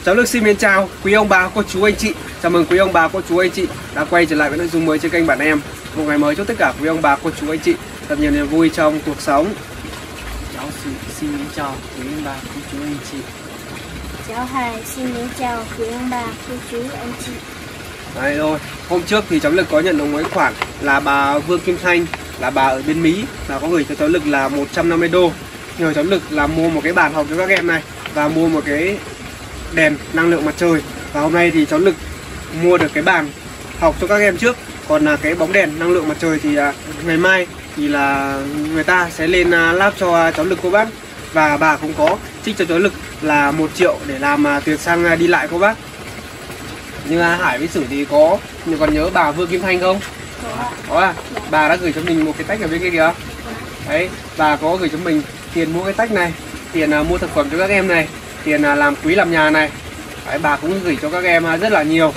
Cháu Lực xin mến chào quý ông bà, cô chú, anh chị. Chào mừng quý ông bà, cô chú, anh chị đã quay trở lại với nội dung mới trên kênh Bản Em. Một ngày mới chúc tất cả quý ông bà, cô chú, anh chị thật nhiều niềm vui trong cuộc sống. Cháu xin mến chào quý ông bà, cô chú, anh chị. Cháu Hải xin mến chào quý ông bà, cô chú, anh chị. Đấy rồi, hôm trước thì cháu Lực có nhận được một cái khoản là bà Vương Kim Thanh, là bà ở bên Mỹ, là có gửi cho cháu Lực là 150 đô. Nhờ cháu Lực là mua một cái bàn học cho các em này và mua một cái đèn năng lượng mặt trời. Và hôm nay thì cháu Lực mua được cái bàn học cho các em trước. Còn là cái bóng đèn năng lượng mặt trời thì ngày mai thì là người ta sẽ lên lắp cho cháu Lực cô bác. Và bà cũng có trích cho cháu Lực là 1 triệu để làm tiền xăng đi lại cô bác. Nhưng Hải với Sử thì còn nhớ bà Vương Kim Thanh không? Có à? Bà đã gửi cho mình một cái tách ở bên kia kìa. Đấy, bà có gửi cho mình tiền mua cái tách này, tiền mua thực phẩm cho các em này, tiền làm quý làm nhà này. Đấy, bà cũng gửi cho các em rất là nhiều.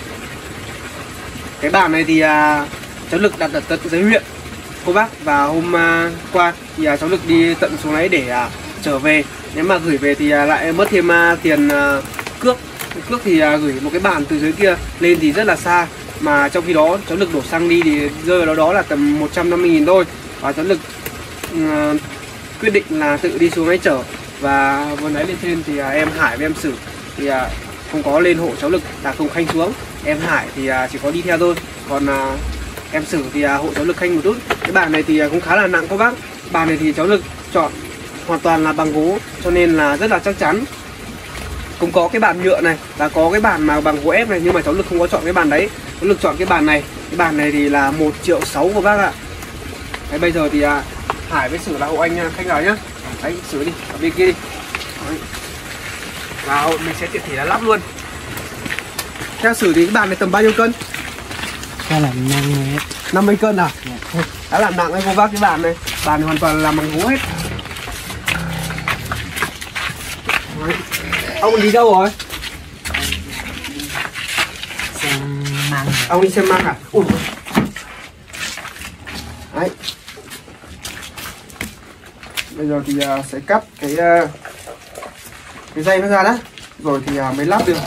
Cái bàn này thì cháu Lực đặt ở tận dưới huyện cô bác. Và hôm qua thì cháu Lực đi tận xuống đấy để trở về. Nếu mà gửi về thì lại mất thêm tiền cước. Cước thì gửi một cái bàn từ dưới kia lên thì rất là xa. Mà trong khi đó cháu Lực đổ xăng đi thì rơi vào đó là tầm 150.000 thôi. Và cháu Lực quyết định là tự đi xuống đấy chở. Và vừa nãy lên trên thì em Hải với em Sử thì không có lên hộ cháu Lực, là cùng Khanh xuống. Em Hải thì chỉ có đi theo thôi. Còn em Sử thì hộ cháu Lực Khanh một chút. Cái bàn này thì cũng khá là nặng các bác. Bàn này thì cháu Lực chọn hoàn toàn là bằng gỗ cho nên là rất là chắc chắn. Cũng có cái bàn nhựa này và có cái bàn mà bằng gỗ ép này, nhưng mà cháu Lực không có chọn cái bàn đấy. Cháu Lực chọn cái bàn này. Cái bàn này thì là 1,6 triệu của bác ạ. Đấy, bây giờ thì Hải với Sử là hộ anh Khanh vào nhá. Đấy, Sử đi, ở bên kia đi. Đấy. Và mình sẽ tiện thể là lắp luôn. Theo Sử thì cái bàn này tầm bao nhiêu cân? Cho là 50 cân à? Đã làm nặng đấy cô bác. Cái bàn này hoàn toàn là bằng gỗ hết. Đấy. Ông đi đâu rồi? xem măng. Ông đi xem măng à? Ui. Đấy. Bây giờ thì sẽ cắt cái dây nó ra đó, rồi thì mới lắp được.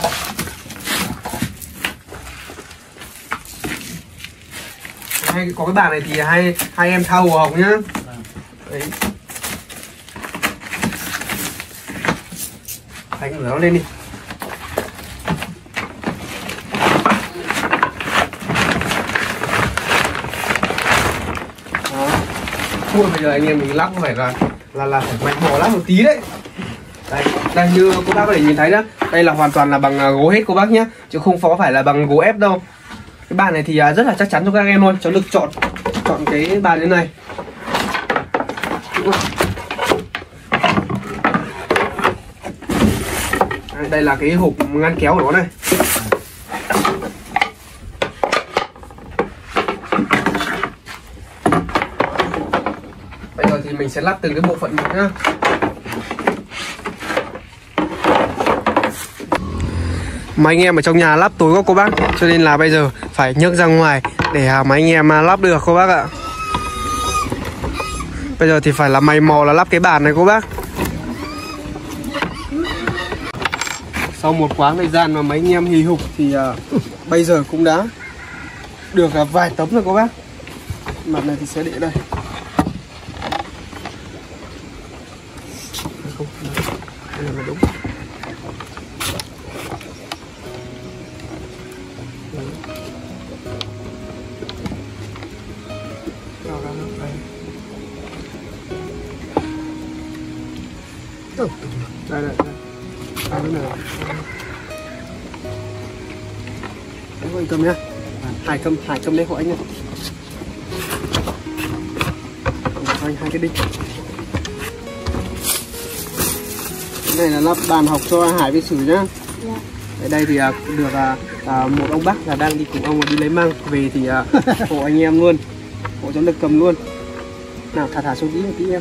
Có cái bàn này thì hai em thao hồ hồng nhá. Đấy. Anh ngửa nó lên đi. Đó. Ui, bây giờ anh em mình lắp có phải là phải mạnh mẽ lắp một tí đấy. Đây như cô bác có thể nhìn thấy đó, đây là hoàn toàn là bằng gỗ hết cô bác nhé, chứ không phải là bằng gỗ ép đâu. Cái bàn này thì rất là chắc chắn cho các em luôn. Cháu Lực chọn cái bàn như này. Đây là cái hộp ngăn kéo của nó này. Bây giờ thì mình sẽ lắp từng cái bộ phận một nhá. Mấy anh em ở trong nhà lắp tối quá cô bác, cho nên là bây giờ phải nhấc ra ngoài để mấy anh em lắp được cô bác ạ. Bây giờ thì phải là mày mò là lắp cái bàn này cô bác. Sau một quãng thời gian mà mấy anh em hì hục thì bây giờ cũng đã được vài tấm rồi cô bác. Mặt này thì sẽ để đây. Không, đây là đúng. Đây. Đây này. Đấy, anh cầm nhá. Hải cầm đây hộ anh nhá. Anh hai cái đinh. Cái này là lắp bàn học cho Hải với Sử nhá. Ở đây thì được một ông bác là đang đi cùng ông đi lấy măng về thì hộ anh em luôn, hộ cháu Lực cầm luôn. Nào thả xuống tí một tí em.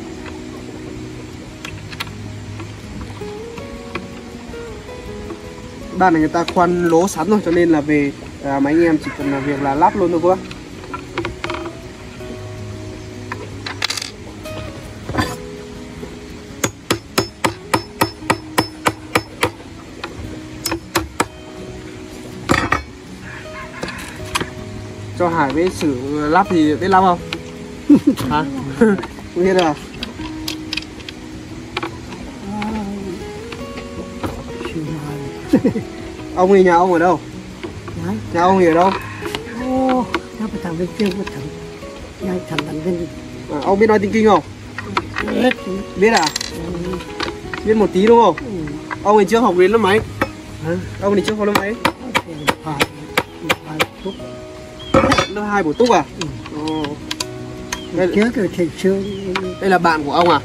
Bàn này người ta khoan lỗ sẵn rồi cho nên là về mấy anh em chỉ cần làm việc là lắp luôn thôi cô bác. cho Hải với Sử lắp thì biết lắp không? Hả? Không biết à? Ông thì nhà ông ở đâu? Nhà ông thì ở đâu? Ô, nó phải thằng bên kia của thằng nhà thằng thằng bên Ông biết nói tiếng Kinh không? hết. Biết à? Biết một tí đúng không? Ông thì trước học đến lớp mấy? Hả? Ông thì trước học lớp mấy? Phải túc. Lớp 2 bổ túc à? Ồ. Trước rồi thầy xưa Đây là bạn của ông à?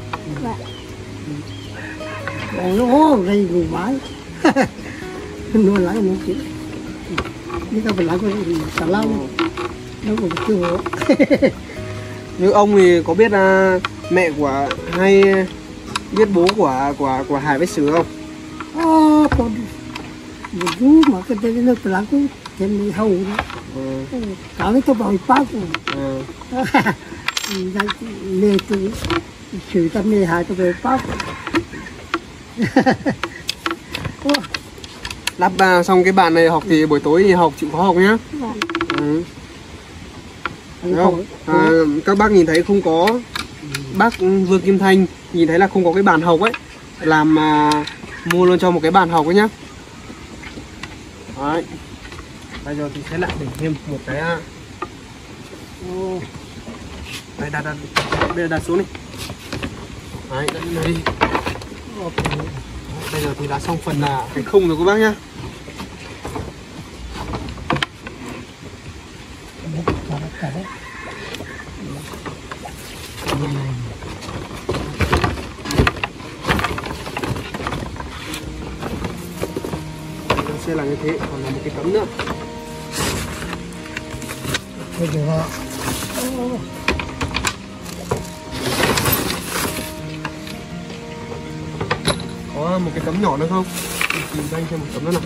còn nó đây ngủ mãi. Nó lại một chuyện. Nếu ta phải lại có cả lâu nó còn chưa hộ. Như ông thì có biết mẹ của hay biết bố của Hải với Sử không? Còn một chú mà cái tên nó phải lại cũng thêm hầu đó. Cả cái tôi bảo bác nè từ sự tâm nè hai tôi về bác. Lắp xong cái bàn này học thì buổi tối thì học chịu khó học nhá. Thấy không? Các bác nhìn thấy không có bác Vương Kim Thanh nhìn thấy là không có cái bàn học ấy, làm mua luôn cho một cái bàn học ấy nhá. Đấy. Bây giờ thì sẽ lại để thêm một cái đây đặt xuống đi. Đấy, đặt đi. Bây giờ thì đã xong phần là cái khung rồi các bác nhá. Nó sẽ là như thế, còn là một cái tấm nữa. Bây giờ Có một cái tấm nhỏ nữa không? Tìm cho anh xem một tấm nữa nào.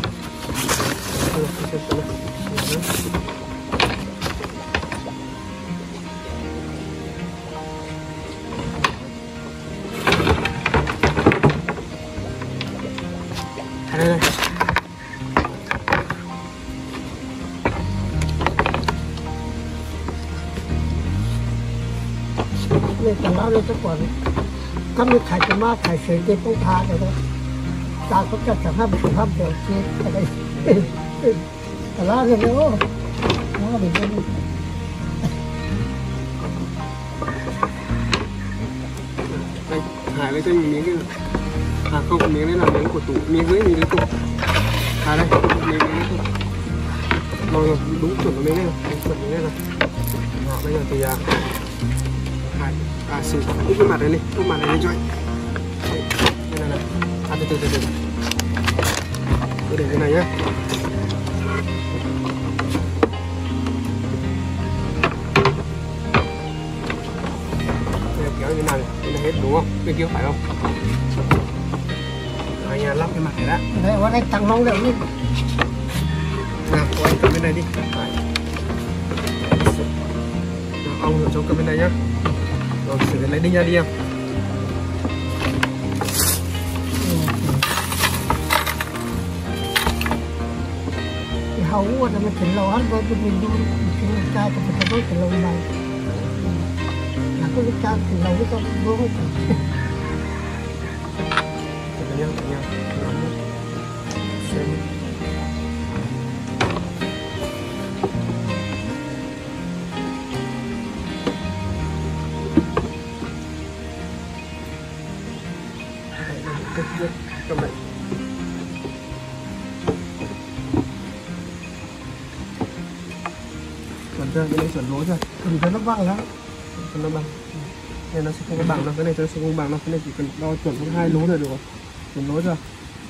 Đây đây. đây tao nói lên cái quần có mấy thầy cho má thầy sửa cái phong tha rồi đó ta có cho chẳng hạn bị ham được chứ đây tao nói lên nữa nó bị bên Đây, Hải lấy cho mình miếng kia. Không, miếng đấy là miếng của tủ, miếng dưới miếng tủ. Đây, miếng tủ. Rồi, đúng chuẩn của miếng này rồi, đúng chuẩn miếng này rồi. Bây giờ thì Hải sử úp cái mặt này lên, úp mặt này lên cho anh. Đây này. Từ từ. Tôi để cái này nhá. Kéo như nào này hết đúng không? Bên kia phải không? Anh lắp cái mặt này đã. đây ở đây tăng mong được đi Nào, của anh cầm bên này đi. Ông ở trong cầm bên này nhá. Rồi sử lấy đinh ra đi em. cái hậu của nó mình lâu hết với mình luôn cái cha của mình có cái lâu này là có cái cha thì lâu cái con bố Cầm lại. Chuẩn chưa? Cái này chuẩn lố chưa? cầm cho nó văng lắm Cho nó bằng. Này nó sẽ không có bằng đâu, cái này nó sẽ không bằng đâu, cái này chỉ cần đo chuẩn có 2 lố là được rồi. Chuẩn lố chưa?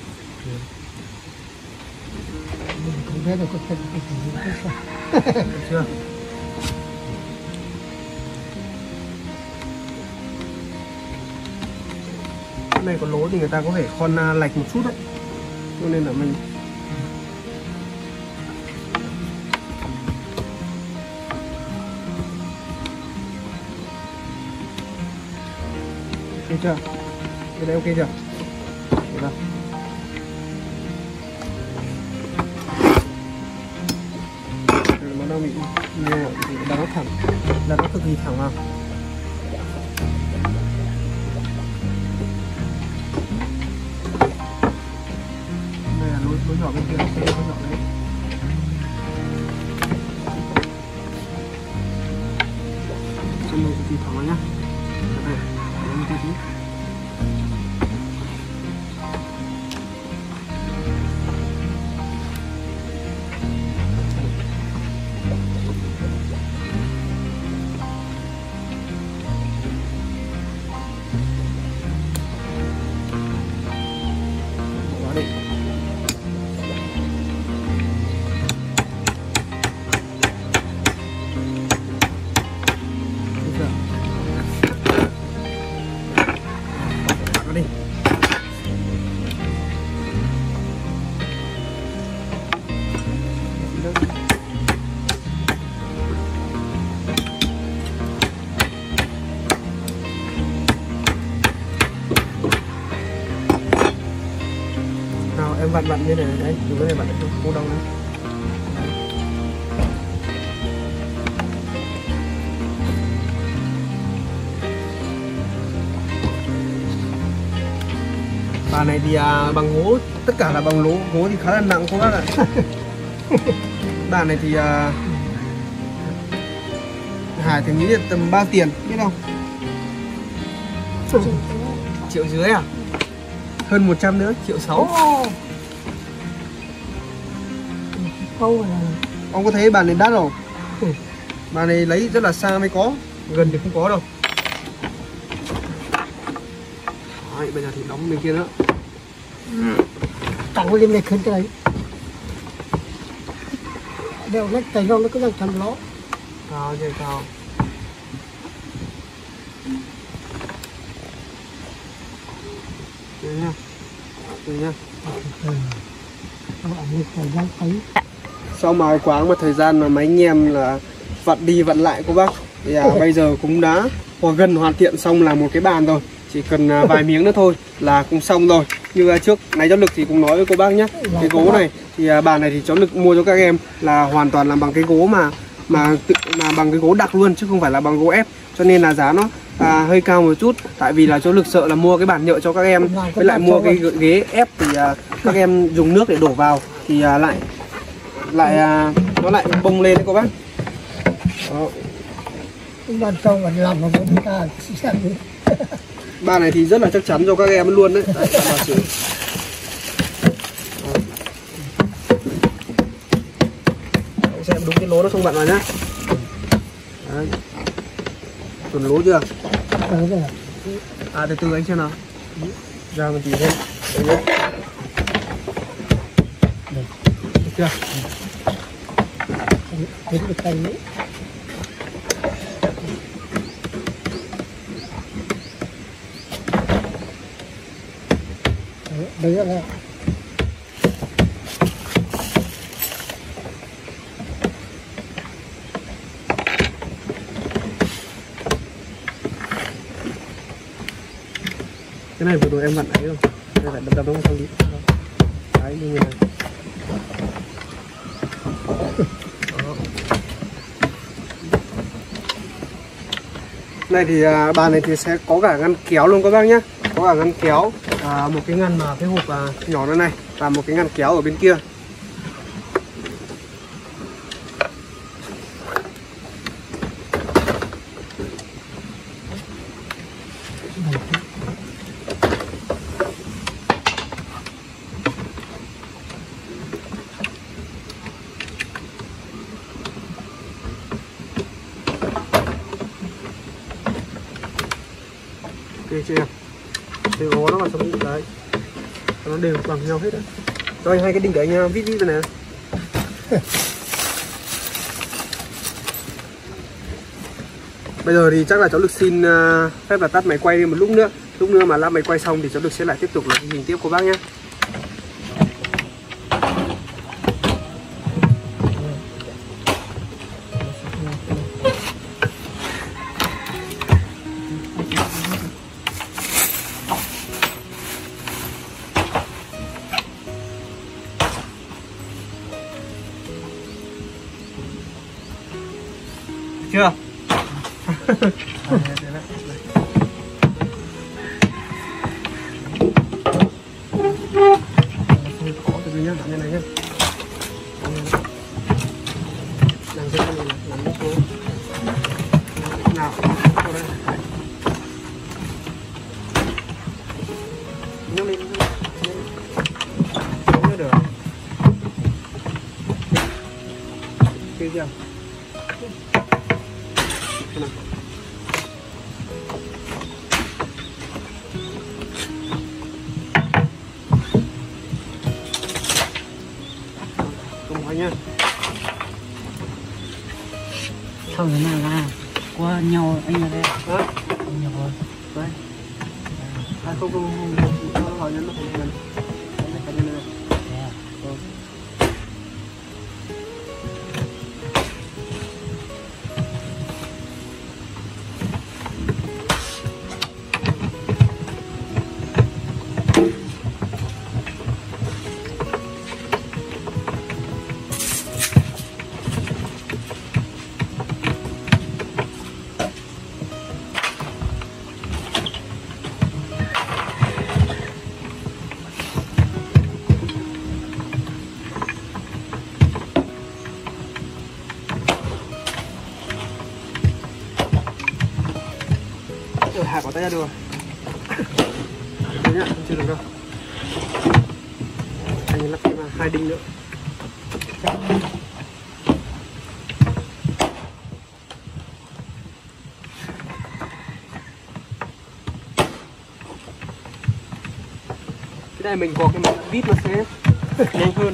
không biết là có thể Được chưa? Cái này có lố thì người ta có thể khoan lệch một chút đấy, cho nên là mình ok chưa? Cái đấy ok chưa? Được rồi. Bắt đầu bị nhiều thì là nó thẳng, là nó cực kỳ thẳng vào. Đây là lối nhỏ bên kia, lối nhỏ đấy. Chân này cực kỳ thẳng vào nhá. Đây, để mình tí. Nào em vặn như này đấy, dùng cái này vặn được không đông đấy. Bàn này thì bằng gỗ, tất cả là bằng gỗ thì khá là nặng các bác ạ. Bàn này thì Hải thì nghĩ là tầm bao tiền biết không? Triệu dưới à? Hơn 100 nữa, 1.600.000. Ông có thấy bàn này đắt không? Bàn này lấy rất là xa mới có, gần thì không có đâu. Đấy, bây giờ thì đóng bên kia nữa. Tặng lên này khấn cái đều lấy tay nó cứ đang thầm ló Cao chơi cao. Đây nha. Đây nha. thời gian thấy Sau mà quáng một thời gian mà mấy anh em là vặn đi vặn lại cô bác thì bây giờ cũng đã gần hoàn thiện xong là một cái bàn rồi, chỉ cần vài miếng nữa thôi là cũng xong rồi. Như trước nãy cháu Lực thì cũng nói với cô bác nhé, cái gỗ này thì bàn này thì cháu Lực mua cho các em là hoàn toàn là bằng cái gỗ mà bằng cái gỗ đặc luôn chứ không phải là bằng gỗ ép, cho nên là giá nó hơi cao một chút, tại vì là cháu Lực sợ là mua cái bàn nhựa cho các em với lại mua cái ghế ép thì các em dùng nước để đổ vào thì nó lại bông lên đấy cô bác. Đó. ban sau mình làm mà chúng ta xem đi. Bàn này thì rất là chắc chắn cho các em luôn đấy. Đấy, bảo sử. Xem đúng cái lỗ nó không vặn vào nhá. Đấy. Chuẩn lỗ chưa? Từ từ anh xem nào. Ra một tí thêm. Đấy nhé. Được chưa? Đến được tay nữa. Đấy là cái này vừa rồi em vặn ấy rồi, đây lại đập nó không đi. Đấy như này. Này thì bàn này thì sẽ có cả ngăn kéo luôn các bác nhé, có cả ngăn kéo, một cái ngăn mà cái hộp nhỏ nữa này và một cái ngăn kéo ở bên kia. Ok chưa em? Thì gỗ nó vào trong đấy, nó đều bằng nhau hết đấy. Rồi hai cái đinh để anh vít vít này nè. Bây giờ thì chắc là cháu Lực xin phép là tắt máy quay đi một lúc nữa mà lắp máy quay xong thì cháu Lực sẽ lại tiếp tục là hình tiếp cô bác nhé. chưa? Khó từ từ nhá, như này nhá. Làm cái này làm nước thôi. Nào, vào đây. Nhấc lên, nhấc được. Kia chưa? Nào. Không phải nha. Thôi thế nào là qua nhau anh ở đây. Hả? Nhau rồi. Đấy. À, không hỏi nhân nó không cần. Đấy, cái này. Rồi, hạ có tay ra được. Đấy nhá, chưa được đâu. Anh lắp thêm 2 đinh nữa. Cái này mình có cái máy vít nó sẽ nhanh hơn.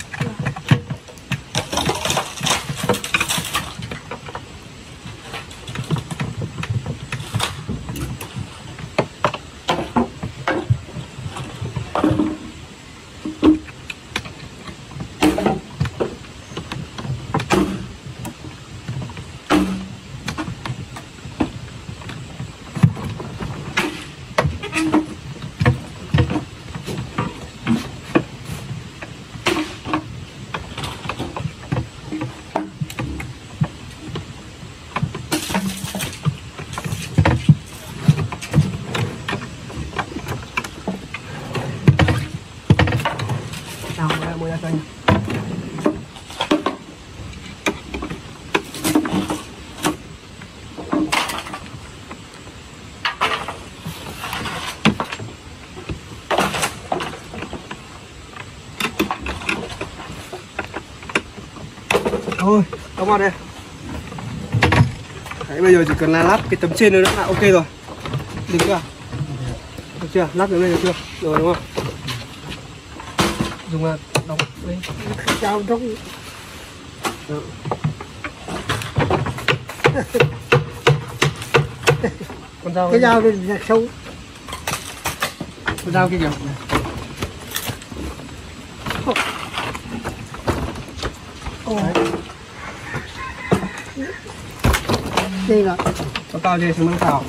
Mua ra cho anh. Thôi, come on đây. Đấy, bây giờ chỉ cần là lắp cái tấm trên nữa là ok rồi. Được chưa? Được chưa? Lắp đến đây được chưa? Rồi đúng không? Dùng đóng đây. Chào trong Con dao cái dao lên là sâu. Con dao kia kìa. Đây là Con tao đây xuống nâng thảo.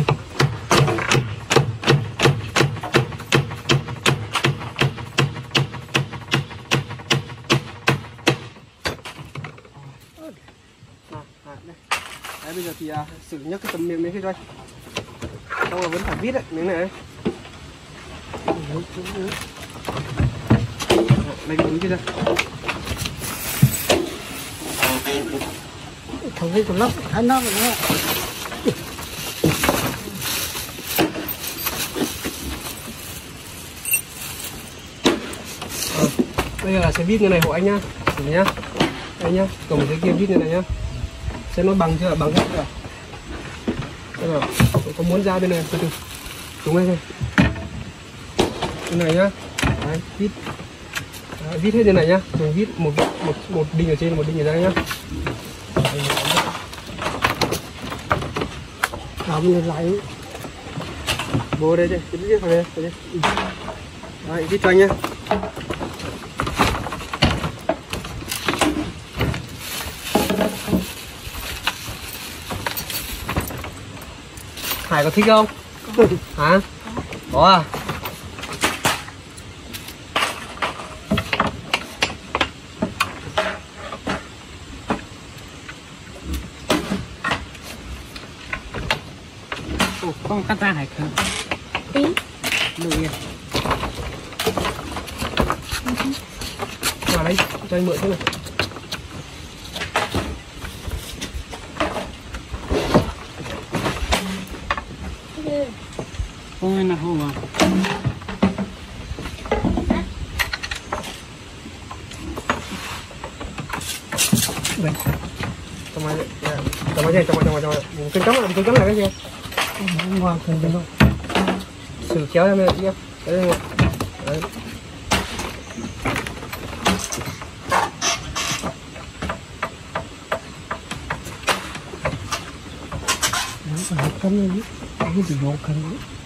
Đấy, bây giờ thì xử nhấc cái tấm miếng này cho anh. Xong rồi vẫn phải vít đấy, miếng này đấy. Lấy cái túi kia ra. thằng cái con lóc thấy nó rồi đó. Bây giờ là sẽ vít như này hộ anh nhá. Để nhá. Đây nhá, cầm cái kia vít như này nhá. Xem nó bằng chưa, bằng hết chưa. Đây rồi, có muốn ra bên này từ từ. Đúng đây thôi. Bên này nhá. Đấy, vít. Đấy, vít hết như này nhá. Mình vít một đinh ở trên, một đinh ở dưới nhá. Làm lại Vô đây chứ, cái vít vào đây, đây. Đấy, vít cho anh nhá. Hải có thích không? Hả? Có à? Con cắt ra hay không? Tí. Lưu yên. Vào đây, cho anh mượn thế này. Con nào không à? Trong này, cứng cắm lại cái gì? Ngoan không được đâu. Sử kéo em đây kia. Đấy. Đấy. Nó phải cân lên, cái gì vô cân.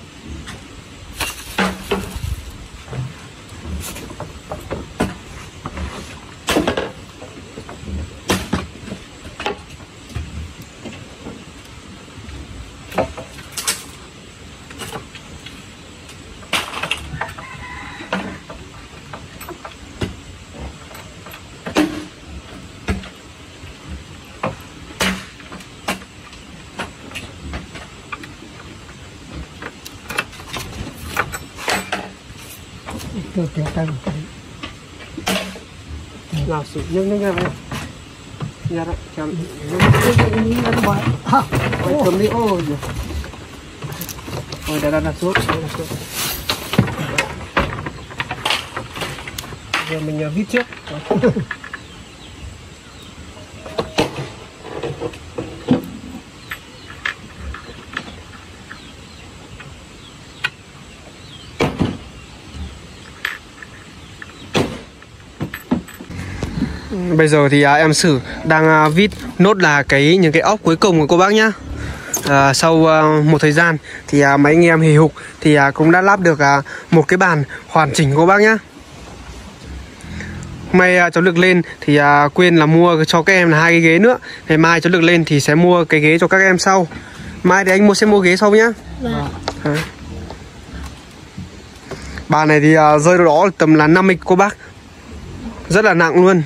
Tôi tay một cái. Nào sử nhưng ra đây. Ra đó, chấm. Ôi chấm đi ôi. Ôi đã sốt, Giờ mình viết trước. Bây giờ thì em Sử đang vít nốt là những cái ốc cuối cùng của cô bác nhá. Sau một thời gian thì mấy anh em hì hục thì cũng đã lắp được một cái bàn hoàn chỉnh cô bác nhá. Hôm nay cháu Lực lên thì quên là mua cho các em là 2 cái ghế nữa. Ngày mai cháu Lực lên thì sẽ mua cái ghế cho các em sau. Mai thì anh sẽ mua ghế sau nhá. Bàn này thì rơi đó tầm là 50 cô bác. Rất là nặng luôn.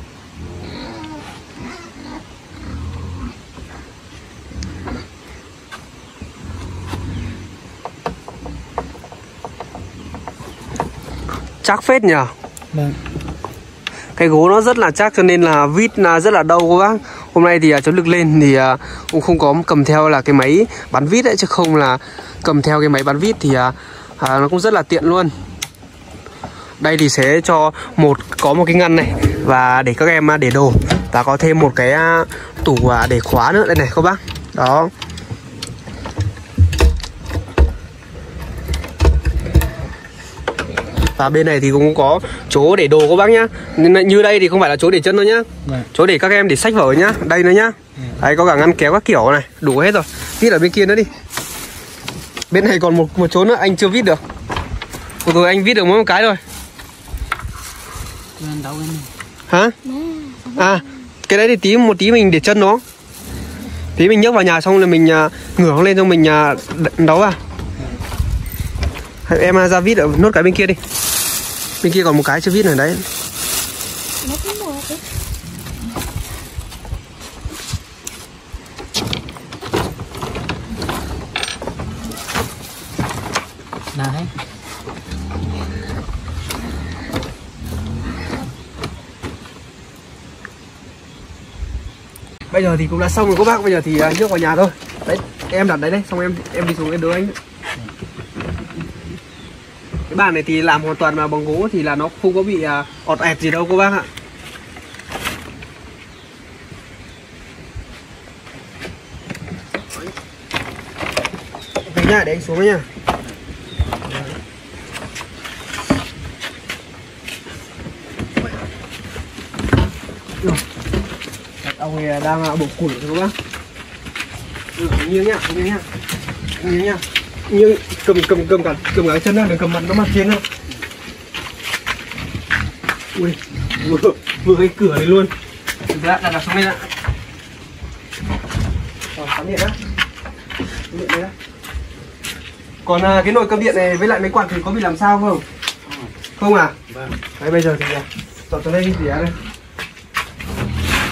Chắc phết nhỉ. Vâng. Cái gỗ nó rất là chắc cho nên là vít rất là đau cô bác. Hôm nay thì cháu Lực lên thì cũng không có cầm theo là cái máy bán vít ấy, chứ không là cầm theo cái máy bán vít thì nó cũng rất là tiện luôn. Đây thì sẽ cho có một cái ngăn này và để các em để đồ, và có thêm một cái tủ để khóa nữa đây này các bác. Đó. Và bên này thì cũng có chỗ để đồ các bác nhá. Như đây thì không phải là chỗ để chân đâu nhá. Chỗ để các em để sách vở nhá. Đây nữa nhá. Đấy, có cả ngăn kéo các kiểu này, đủ hết rồi. Vít ở bên kia nữa đi. Bên này còn một chỗ nữa anh chưa vít được. Rồi anh vít được mỗi một cái thôi. Hả? À, cái đấy thì một tí mình để chân nó. Tí mình nhấc vào nhà xong rồi mình ngửa nó lên xong mình đấu à. Em ra vít ở nốt cái bên kia đi. Bên kia còn một cái chưa vít này đấy. Này. Bây giờ thì cũng đã xong rồi các bác, bây giờ thì nhấc vào nhà thôi. Đấy, em đặt đấy xong em đi xuống cái đứa anh. Cái bàn này thì làm hoàn toàn bằng gỗ thì là nó không có bị ọt ẹt gì đâu cô bác ạ. Ok nhá, để anh xuống nhá. Ông ấy đang bổ củi rồi các bác. Nghiêng nhá, nghiêng nhá. Nhưng cầm cả cái chân ra, đừng cầm mặt nó mặt trên đâu. Ui, vừa cái cửa này luôn. Đặt xuống đây ạ. Rồi, cắm điện á. Điện đây á. Còn cái nồi cơm điện này với lại máy quạt thì có bị làm sao không? Không à? Vâng. Đấy, bây giờ thì dọn tới đây đi tỉa đây.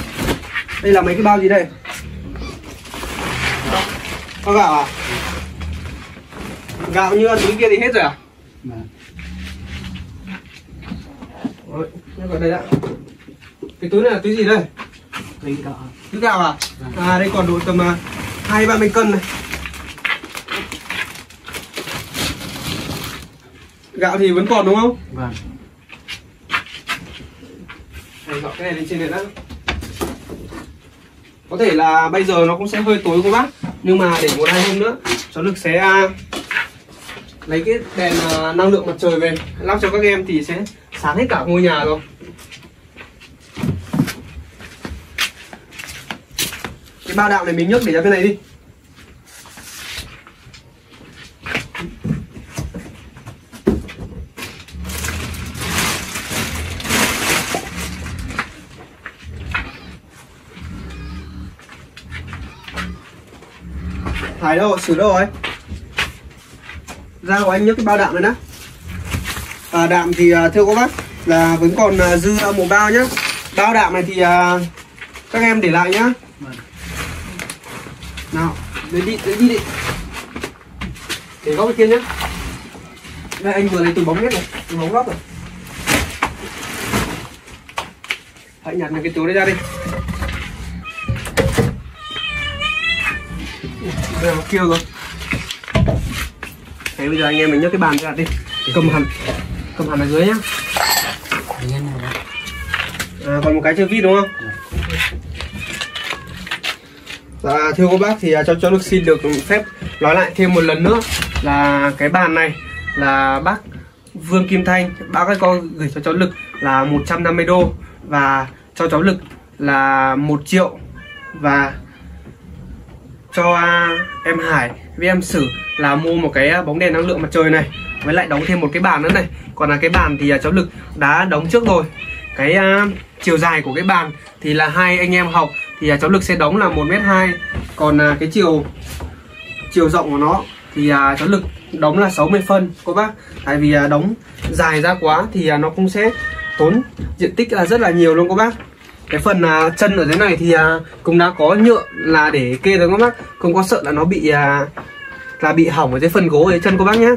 Đây là mấy cái bao gì đây? Có gạo à? Gạo như túi kia thì hết rồi à? Vâng. Rồi, nhắc vào đây đã. Cái túi này là túi gì đây? Túi gạo. Túi gạo à? Vâng. À đây còn độ tầm 20-30 cân này. Gạo thì vẫn còn đúng không? Vâng. Này, gạo cái này lên trên này đã. Có thể là bây giờ nó cũng sẽ hơi tối cô bác, nhưng mà để 1-2 hôm nữa cháu Lực sẽ lấy cái đèn năng lượng mặt trời về lắp cho các em thì sẽ sáng hết cả ngôi nhà rồi. Cái bao đạo này mình nhấc để ra bên này đi. Hải đâu, xử đâu rồi? Ra của anh nhấc cái bao đạm này đã. Đạm thì thưa các bác là vẫn còn dư một bao nhá. Bao đạm này thì các em để lại nhá. Nào, lấy đi đi. Để góc bên kia nhá. Đây anh vừa lấy túi bóng nhất này, túi bóng góc rồi. Hãy nhặt cái túi đấy ra đi. Đây nó kia rồi. Thế bây giờ anh em mình nhấc cái bàn ra đi. Cầm hẳn ở dưới nhá. Còn một cái chưa vít đúng không? Dạ, thưa các bác thì cháu Lực xin được phép nói lại thêm một lần nữa là cái bàn này là bác Vương Kim Thanh, bác ấy có gửi cho cháu Lực là 150 đô và cho cháu Lực là 1 triệu và cho em Hải với em Sử là mua một cái bóng đèn năng lượng mặt trời này, với lại đóng thêm một cái bàn nữa này. Còn là cái bàn thì cháu Lực đã đóng trước rồi. Cái chiều dài của cái bàn thì là 2 anh em học thì cháu Lực sẽ đóng là 1m2. Còn cái chiều rộng của nó thì cháu Lực đóng là 60 phân cô bác. Tại vì đóng dài ra quá thì nó cũng sẽ tốn diện tích là rất là nhiều luôn cô bác. Cái phần chân ở dưới này thì cũng đã có nhựa là để kê rồi các bác, không có sợ là nó bị hỏng ở dưới phần gỗ dưới chân cô bác nhé.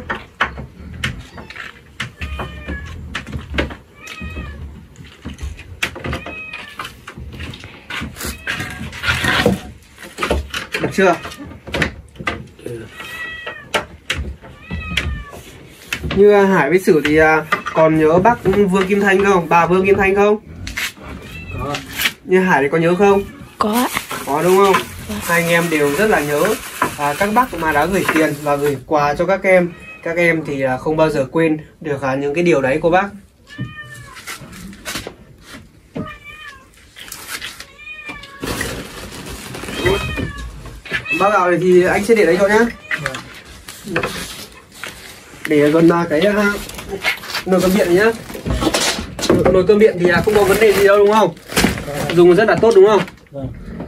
Được chưa? Như Hải với Sử thì còn nhớ bác Vương Kim Thanh không? Bà Vương Kim Thanh không? Có. Như Hải thì có nhớ không? Có. Có đúng không? Hai anh em đều rất là nhớ các bác mà đã gửi tiền và gửi quà cho các em. Các em thì không bao giờ quên được những cái điều đấy cô bác. Bao gạo này thì anh sẽ để đấy cho nhá. Để gần cái nồi cơm điện nhá. Nồi cơm điện thì không có vấn đề gì đâu đúng không? Dùng rất là tốt đúng không? Vâng.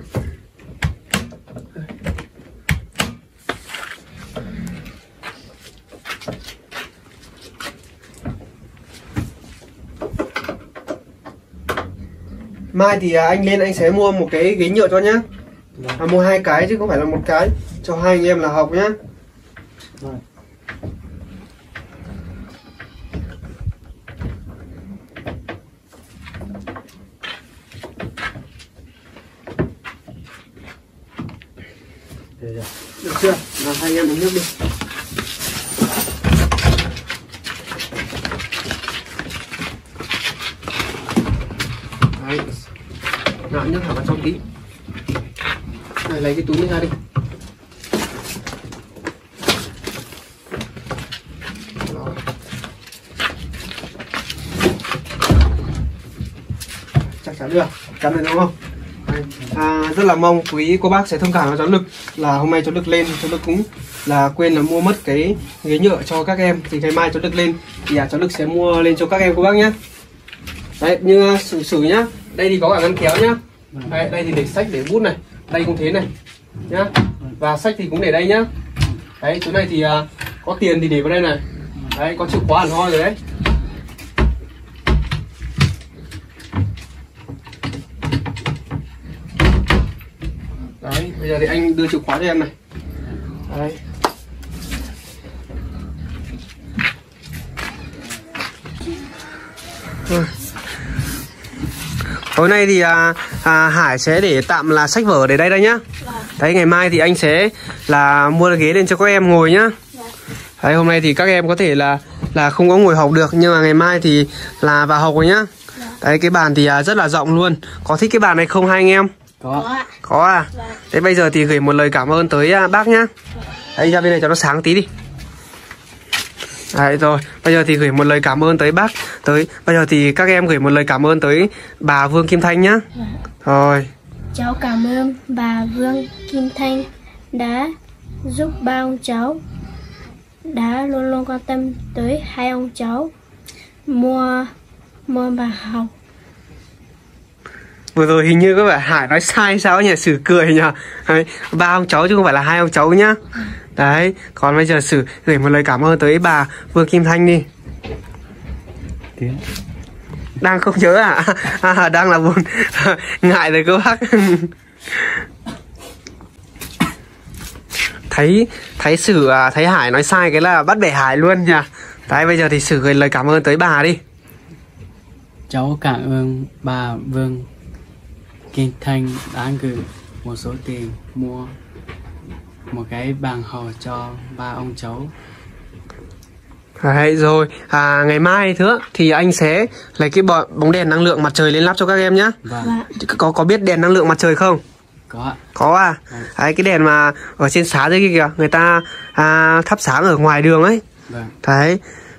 Mai thì anh lên anh sẽ mua một cái ghế nhựa cho nhá. Mua 2 cái chứ không phải là một cái, cho hai anh em là học nhá. Vâng. Được chưa? Nào hai anh em uống nước đi. Đấy. Nào nhấc thẳng vào trong tí. Này lấy cái túi này ra đi. Đó. Chắc chắn được, chắn được đúng không? Rất là mong quý cô bác sẽ thông cảm cho cháu Lực là hôm nay cháu Lực lên cháu Lực cũng là quên là mua mất cái ghế nhựa cho các em, thì ngày mai cháu Lực lên thì cháu Lực sẽ mua lên cho các em cô bác nhé. Đấy, như Sử nhá, đây thì có cả ngăn kéo nhá. Đấy, đây thì để sách để bút này, đây cũng thế này nhá, và sách thì cũng để đây nhá. Đấy, chỗ này thì có tiền thì để vào đây này. Đấy, có chìa khóa hẳn hoi rồi đấy. Đấy, bây giờ thì anh đưa chìa khóa cho em này. Đấy. Tối nay thì Hải sẽ để tạm là sách vở để đây nhá. Đấy, ngày mai thì anh sẽ là mua cái ghế lên cho các em ngồi nhá. Đấy, hôm nay thì các em có thể là không có ngồi học được, nhưng mà ngày mai thì là vào học rồi nhá. Đấy, cái bàn thì rất là rộng luôn. Có thích cái bàn này không hai anh em? Có à? Thế bây giờ thì gửi một lời cảm ơn tới bác nhá. Đấy, ra bên này cho nó sáng tí đi. Đấy rồi, bây giờ thì gửi một lời cảm ơn tới bác. Bây giờ thì các em gửi một lời cảm ơn tới bà Vương Kim Thanh nhá. Rồi. Cháu cảm ơn bà Vương Kim Thanh đã giúp ba ông cháu, đã luôn luôn quan tâm tới hai ông cháu, mua bà học. Vừa rồi hình như có vẻ Hải nói sai sao nhỉ, Sử cười nhỉ. Đấy, ba ông cháu chứ không phải là hai ông cháu nhá. Đấy, còn bây giờ Sử gửi một lời cảm ơn tới bà Vương Kim Thanh đi. Đang không nhớ à? Đang là buồn. Ngại rồi các bác. Thấy Sử thấy Hải nói sai cái là bắt bẻ Hải luôn nhỉ. Đấy, bây giờ thì Sử gửi lời cảm ơn tới bà đi. Cháu cảm ơn bà Vương Kim Thanh đã gửi một số tiền mua một cái bàn học cho ba ông cháu. Đấy, rồi ngày mai nữa thì anh sẽ lấy cái bóng đèn năng lượng mặt trời lên lắp cho các em nhá. Vâng. Có biết đèn năng lượng mặt trời không? Có à? Đấy, cái đèn mà ở trên xá dưới kia kìa, người ta thắp sáng ở ngoài đường ấy. Vâng. Đấy.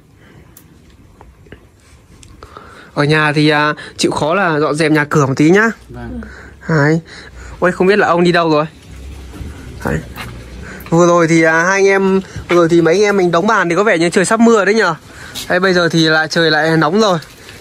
Ở nhà thì chịu khó là dọn dẹp nhà cửa một tí nhá. Vâng. Đấy. Ôi, không biết là ông đi đâu rồi. Đấy. Vừa rồi thì mấy anh em mình đóng bàn thì có vẻ như trời sắp mưa đấy nhở. Đấy, bây giờ thì trời lại nóng rồi.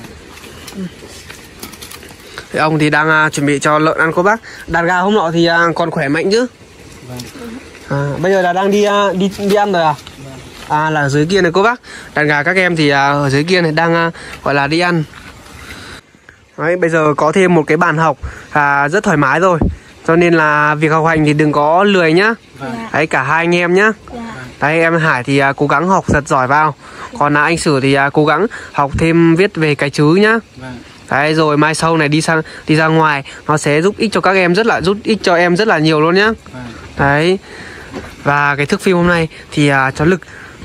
Thì ông thì đang chuẩn bị cho lợn ăn cô bác. Đàn gà hôm nọ thì còn khỏe mạnh chứ. Vâng. Bây giờ là đang đi ăn rồi à? Vâng. Là ở dưới kia này cô bác. Đàn gà các em thì ở dưới kia này đang gọi là đi ăn. Đấy, bây giờ có thêm một cái bàn học rất thoải mái rồi. Cho nên là việc học hành thì đừng có lười nhá. Đấy, cả hai anh em nhá. Đấy, em Hải thì cố gắng học thật giỏi vào. Còn anh Sử thì cố gắng học thêm viết về cái chữ nhá. Đấy, rồi mai sau này đi ra ngoài nó sẽ giúp ích cho các em cho em rất là nhiều luôn nhá. Đấy. Và cái thước phim hôm nay thì cháu Lực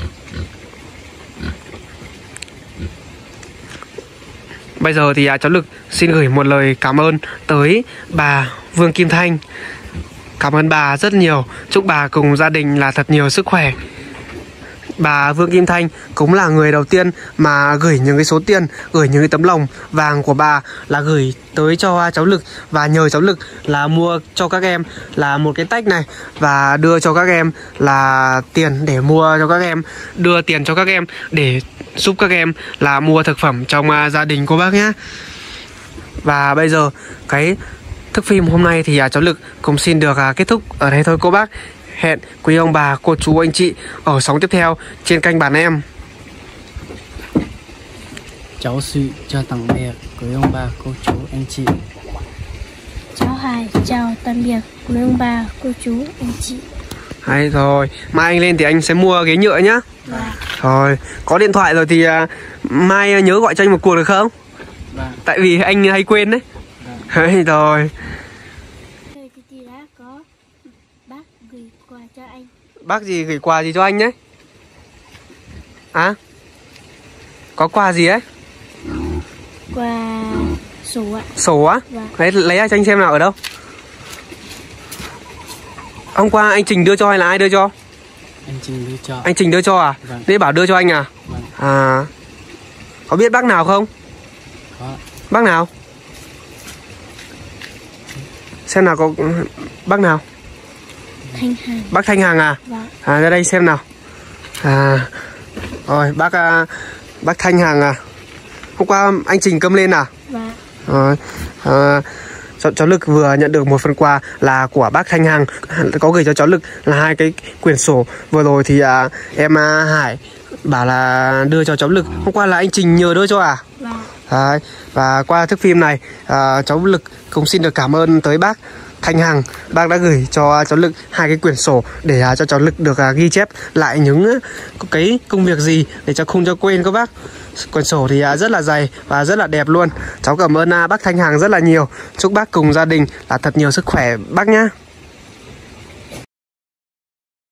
bây giờ thì cháu Lực xin gửi một lời cảm ơn tới bà Vương Kim Thanh. Cảm ơn bà rất nhiều. Chúc bà cùng gia đình là thật nhiều sức khỏe. Bà Vương Kim Thanh cũng là người đầu tiên mà gửi những cái số tiền, gửi những cái tấm lòng vàng của bà là gửi tới cho cháu Lực, và nhờ cháu Lực là mua cho các em là một cái tách này, và đưa cho các em là tiền để mua cho các em, đưa tiền cho các em để giúp các em là mua thực phẩm trong gia đình cô bác nhé. Và bây giờ cái thức phim hôm nay thì cháu Lực cũng xin được kết thúc ở đây thôi cô bác. Hẹn quý ông bà, cô chú, anh chị ở sóng tiếp theo trên kênh Bản Em. Cháu xin chào tạm biệt quý ông bà, cô chú, anh chị. Cháu Hải chào tạm biệt quý ông bà, cô chú, anh chị. Hay rồi, mai anh lên thì anh sẽ mua ghế nhựa nhá. Rồi, có điện thoại rồi thì mai nhớ gọi cho anh một cuộc được không? Tại vì anh hay quên đấy. Hay rồi. Đã có bác gửi quà cho anh. Bác gì gửi quà gì cho anh đấy? Có quà gì ấy? Quà sổ ạ. Sổ á? Vâng. Đấy, lấy ra cho anh xem nào, ở đâu? Hôm qua anh Trình đưa cho hay là ai đưa cho? Anh Trình đưa cho. Anh Trình đưa cho à? Vâng. Thế bảo đưa cho anh à? Vâng. Có biết bác nào không? Có. Bác nào? Xem nào, có bác nào? Thanh Hằng. Bác Thanh Hằng à? Vâng. Ra đây xem nào. Rồi, bác Thanh Hằng à? Hôm qua anh Trình cầm lên à? Vâng. Rồi, cháu Lực vừa nhận được một phần quà là của bác Thanh Hằng, có gửi cho cháu Lực là 2 cái quyển sổ. Vừa rồi thì em Hải bảo là đưa cho cháu Lực. Hôm qua là anh Trình nhờ đưa cho à? Vâng. Đấy, và qua thước phim này cháu Lực cũng xin được cảm ơn tới bác Thanh Hằng, bác đã gửi cho cháu Lực 2 cái quyển sổ để cho cháu Lực được ghi chép lại những cái công việc gì để cho không cho quên các bác. Quyển sổ thì rất là dày và rất là đẹp luôn. Cháu cảm ơn bác Thanh Hằng rất là nhiều. Chúc bác cùng gia đình là thật nhiều sức khỏe bác nhá.